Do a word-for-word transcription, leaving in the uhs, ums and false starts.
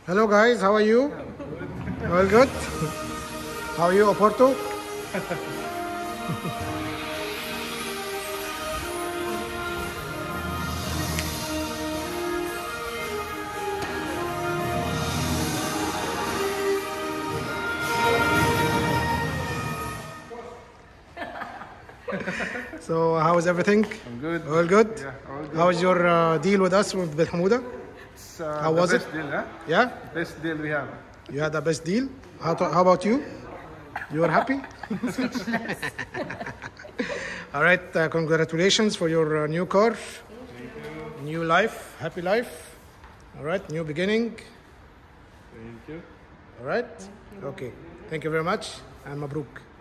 Hello guys, how are you? All good? How are you, Oporto? So, how is everything? I'm good. All good? Yeah, all good. How was your uh, deal with us with Belhamuda? It's uh, How the was best it? deal, huh? Yeah? Best deal we have. You had the best deal? How, to, how about you? You are happy? All right, uh, congratulations for your uh, new car. New life, happy life. All right, new beginning. Thank you. All right? Okay. Thank you very much and mabruk.